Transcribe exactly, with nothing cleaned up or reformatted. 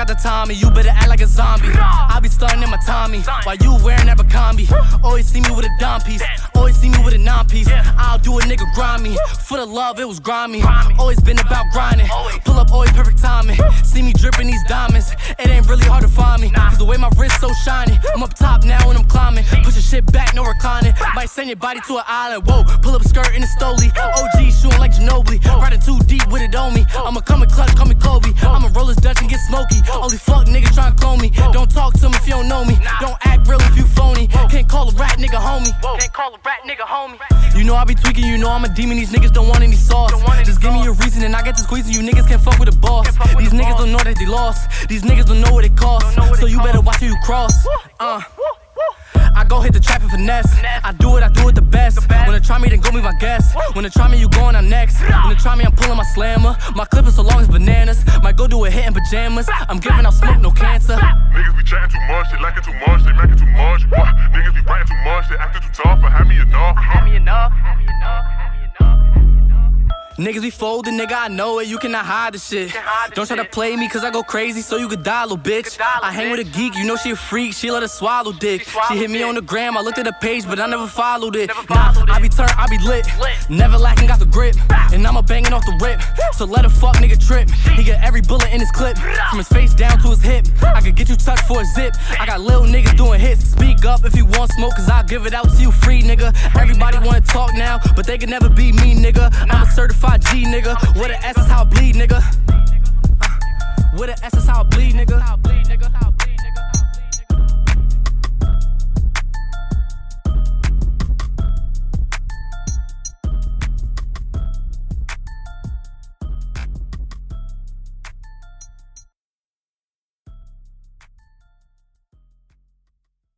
got the Tommy, you better act like a zombie. I be stunning in my Tommy, while you wearing Abercrombie. Always see me with a dime piece, always see me with a nine piece. I'll do a nigga grimy, for the love it was grimy. Always been about grinding, pull up always perfect timing. See me dripping these diamonds, it ain't really hard to find me. Cause the way my wrist so shiny, I'm up top now and I'm climbing. Push your shit back, no reclining. Might send your body to an island, whoa. Pull up skirt in the Stoli, O G shooting like Ginobili. Riding too deep with it on me, I'ma come and clutch, call me Kobe. I'ma roll this Dutch and get smoky. Only fuck niggas tryna clone me. Don't talk to me if you don't know me. Don't act real if you phony. Can't call a rat nigga homie. Can't call a rat nigga homie. You know I be tweaking, you know I'm a demon. These niggas don't want any sauce. Just give me a reason and I get to squeezing. You niggas can't fuck with the boss. These niggas don't know that they lost. These niggas don't know what it costs. So you better watch who you cross. Uh. I go hit the trap and finesse. I do it, I do it the best. When they try me, then go be my guest. When they try me, you going on next. When they try me, I'm pulling my slammer. My clip is so long as bananas. Might go do a hit in pajamas. I'm giving out smoke, no cancer. Niggas be chatting too much, they like it too much, they make it too much. Wah. Niggas be writing too much, they acting too tough. But have me enough. Have me enough. Have me enough. Niggas be folding, nigga, I know it, you cannot hide the shit. Don't try to play me, cause I go crazy, so you could die, little bitch. I hang with a geek, you know she a freak, she let her swallow dick. She hit me on the gram, I looked at the page, but I never followed it. Nah, I be turned, I be lit, never lacking, got the grip. And I'ma banging off the rip, so let a fuck nigga trip. He got every bullet in his clip, from his face down to his hip. I could get you touched for a zip, I got little niggas doing hits. Speak up if you want smoke, cause I'll give it out to you free, nigga. Everybody wanna talk now, but they can never be me, nigga. I'm a certified G, nigga. With an S is how I bleed, nigga. Uh, with an S is how I bleed, nigga.